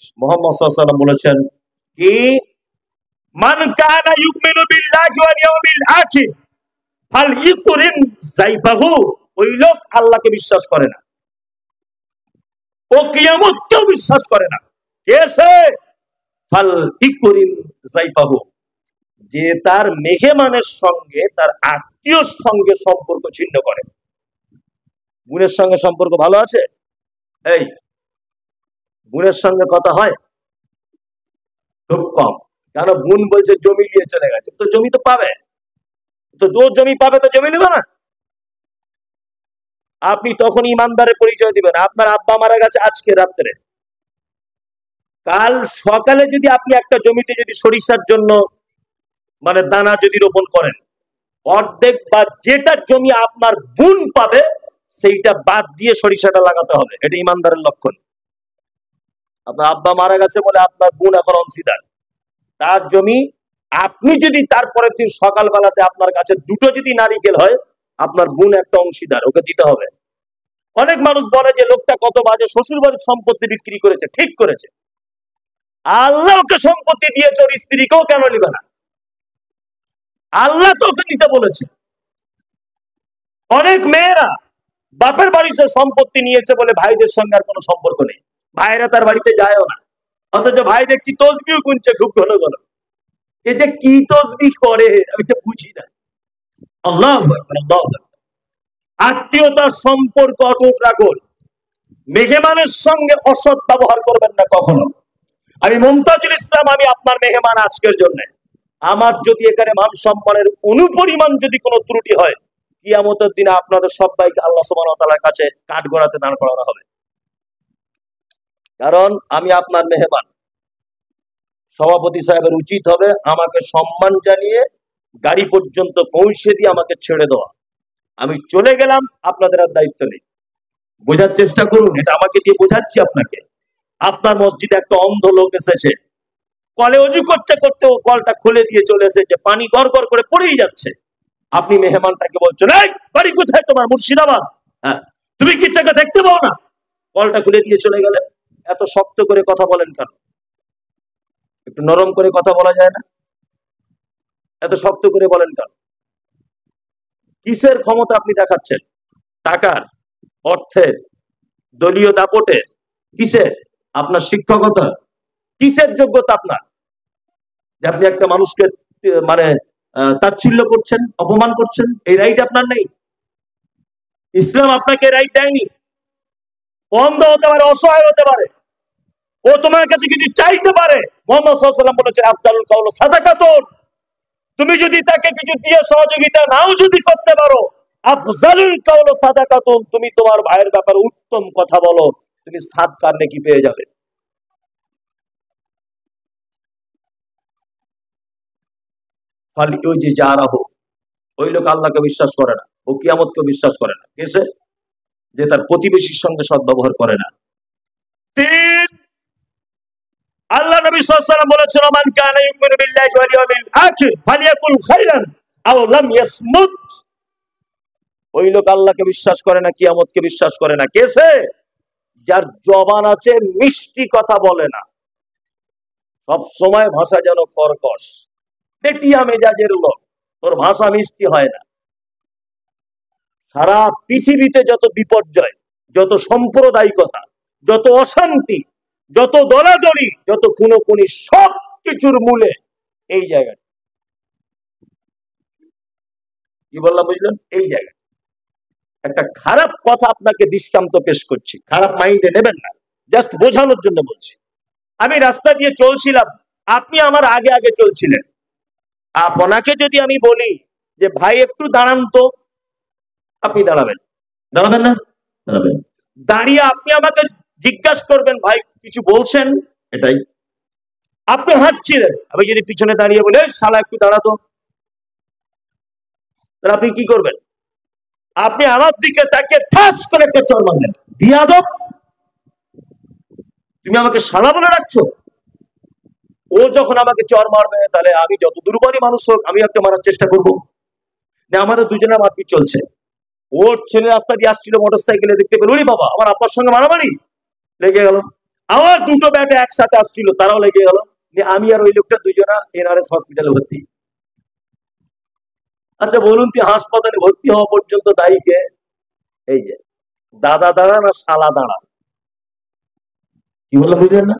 মুহাম্মদ সাল্লাল্লাহু আলাইহি ওয়াসাল্লাম বলেছেন কি মান কানা ইউমিনু বিল্লাহি ওয়াল ইয়াউমিল আখির ফালইকরিম যাইফাহু। ওই লোক আল্লাহকে বিশ্বাস করে না, ও কিয়ামতকেও বিশ্বাস করে না। কেসে ফালইকরিম যাইফাহু, যে তার মেহমানের সঙ্গে, তার আত্মীয়র সঙ্গে সম্পর্ক ছিন্ন করে। বোনের সঙ্গে সম্পর্ক ভালো আছে? এই বোনের সঙ্গে কথা হয় খুব কম, কারণ বোন বলছে জমি নিয়ে চলে গেছে। তো জমি তো পাবে, তো জমি পাবে তো জমি নেবে না। আপনি তখন ইমানদারের পরিচয় দিবেন। আপনার আব্বা মারা গেছে আজকে রাত্রে, কাল সকালে যদি আপনি একটা জমিতে যদি সরিষার জন্য মানে দানা যদি রোপণ করেন, অর্ধেক বা যেটা জমি আপনার বোন পাবে সেইটা বাদ দিয়ে সরিষাটা লাগাতে হবে। এটা ইমানদারের লক্ষণ। আপনার আব্বা মারা গেছে বলে আপনার বোন এখন অংশীদার, তার জমি আপনি যদি তারপরের দিন সকালবেলাতে আপনার কাছে দুটো যদি নারিকেল হয়, আপনার বোন একটা অংশীদার, ওকে দিতে হবে। অনেক মানুষ বলে যে লোকটা কত বাজে, শ্বশুর বাড়ির সম্পত্তি বিক্রি করেছে, ঠিক করেছে। আল্লাহ ওকে সম্পত্তি দিয়েছে, ওর স্ত্রীকেও কেন নিবে না? আল্লাহ তো ওকে নিতে বলেছে। অনেক মেয়েরা বাপের বাড়িতে সম্পত্তি নিয়েছে বলে ভাইদের সঙ্গে আর কোনো সম্পর্ক নেই, ভাইরা তার বাড়িতে যায়ও না। অথচ ভাই দেখছি তসবিহ গুনছে খুব ঘন ঘন। এই যে কি তসবিহ করে আমি তো বুঝি না। আল্লাহু আকবার, আল্লাহু আকবার। আত্মীয়তার সম্পর্ক অটুট রাখুন। মেহমানের সঙ্গে অসৎ ব্যবহার করবেন না কখনো। আমি মুমতাজুল ইসলাম, আমি আপনার মেহমান আজকের জন্য। আমার যদি এখানে মান সম্মানের অনুপরিমাণ যদি কোনো ত্রুটি হয়, কিয়ামতের দিনে আপনাদের সবাইকে আল্লাহ সুবহানাহু ওয়া তাআলার কাছে কাঠগড়াতে দাঁড় করানো হবে। কারণ আমি আপনার মেহমান। সভাপতি সাহেবের উচিত হবে আমাকে সম্মান জানিয়ে গাড়ি পর্যন্ত পৌঁছে দিয়ে আমাকে ছেড়ে দেওয়া। আমি চলে গেলাম, আপনাদের আর দায়িত্ব নেই। বোঝার চেষ্টা করুন, এটা আমাকে দিয়ে বোঝাচ্ছি আপনাকে। আপনার মসজিদে একটা অন্ধ লোক এসেছে, কলে অজু করতে করতে ও কলটা খুলে দিয়ে চলে এসেছে, পানি গড়গড় করে পড়েই যাচ্ছে। আপনি মেহমানটাকে বলছেন, এই বাড়ি কোথায় তোমার? মুর্শিদাবাদ। হ্যাঁ, তুমি কি জায়গা দেখতে পাও না? কলটা খুলে দিয়ে চলে গেলে। এত শক্ত করে কথা বলেন কেন? একটু নরম করে কথা বলা যায় না? এত শক্ত করে বলেন কেন? কিসের ক্ষমতা আপনি দেখাচ্ছেন? টাকার, অর্থের, দলীয় দাপটের? কিসের? আপনার শিক্ষকতা? কিসের যোগ্যতা আপনার যে আপনি একটা মানুষকে মানে তাচ্ছিল্য করছেন, অপমান করছেন? এই রাইট আপনার নেই। ইসলাম আপনাকে রাইট দেয়নি। অন্ধ হতে পারে, অসহায় হতে পারে, ও তোমার কাছে কিছু চাইতে পারে। মুহাম্মদ সাল্লাল্লাহু আলাইহি ওয়াসাল্লাম বলেছেন, আফজালুল কাউল সাদাকাতুন। তুমি যদি তাকে কিছু দিয়ে সহযোগিতা নাও যদি করতে পারো, আফজালুল কাউল সাদাকাতুন, তুমি তোমার ভাইয়ের ব্যাপারে উত্তম কথা বলো, তুমি সাদকার নেকি পেয়ে যাবে। ফালি ওই যে যারা হোক, ওই লোক আল্লাহকে বিশ্বাস করে না, ও কিয়ামতকে বিশ্বাস করে না। কেসে? যে তার প্রতিবেশীর সঙ্গে সদ্ব্যবহার করে না। তিন, আল্লাহ নবী সাল্লাল্লাহু আলাইহি ওয়াসাল্লাম বলেছেন, মান কানা ইউমিনু বিল্লাহি ওয়াল ইয়াউমিল আখির ফালিয়াকুল খাইরান আও লাম ইয়াসমুত। ওই লোক আল্লাহকে বিশ্বাস করে না, কিয়ামতকে বিশ্বাস করে না। কেসে? যার জবান আছে, মিষ্টি কথা বলে না, সব সময় ভাষা যেন কর্কশ, পেটিয়া মেজাজের লোক, ওর ভাষা মিষ্টি হয় না। সারা পৃথিবীতে যত বিপর্যয়, যত সাম্প্রদায়িকতা, যত অশান্তি, যত দলাদলি, যত খুনোখুনি, সব কিছুর মূলে এই জায়গা। কি বললাম বুঝলেন? এই জায়গা। একটা খারাপ কথা আপনাকে দৃষ্টান্ত পেশ করছি, খারাপ মাইন্ডে নেবেন না, জাস্ট বোঝানোর জন্য বলছি। আমি রাস্তা দিয়ে চলছিলাম, আপনি আমার আগে আগে চলছিলেন। আপনাকে যদি আমি বলি যে ভাই একটু দাঁড়ান তো, আপনি দাঁড়াবেন? দাঁড়াবেন না? দাঁড়াবেন। দাঁড়িয়ে আপনি আমাকে জিজ্ঞাসা করবেন, ভাই কিছু বলছেন? এটাই। আপনি হাঁটছিলেন, আমি যদি পিছনে দাঁড়িয়ে বলে শালা একটু দাঁড়াতো, তাহলে আপনি কি করবেন? আপনি আমার দিকে তাকিয়ে ঠাস করে একটা চড় মারলেন। বিয়াদব, তুমি আমাকে শালা বলে রাখছো? ও যখন আমাকে চড় মারবে, তাহলে আমি যত দুর্বলই মানুষ হোক, আমি একটা মারার চেষ্টা করবো না? আমাদের দুজনের মারপিট চলছে। ওর ছেলে রাস্তা দিয়ে আসছিল মোটর সাইকেলে, দেখতে পেল, ওরে বাবা, আমার আব্বার সঙ্গে মারামারি লেগে গেল। আমার দুটো ব্যাটে একসাথে আসছিল, তারাও লেগে গেল। আমি আর ওই লোকটা দুজনা এনআরএস হসপিটালে ভর্তি। আচ্ছা বলুন তো, হাসপাতালে ভর্তি হওয়া পর্যন্ত দায়ীকে? এই যে দাদা দাঁড়ান আর শালা দাঁড়ান। কি বললাম বুঝলেন না?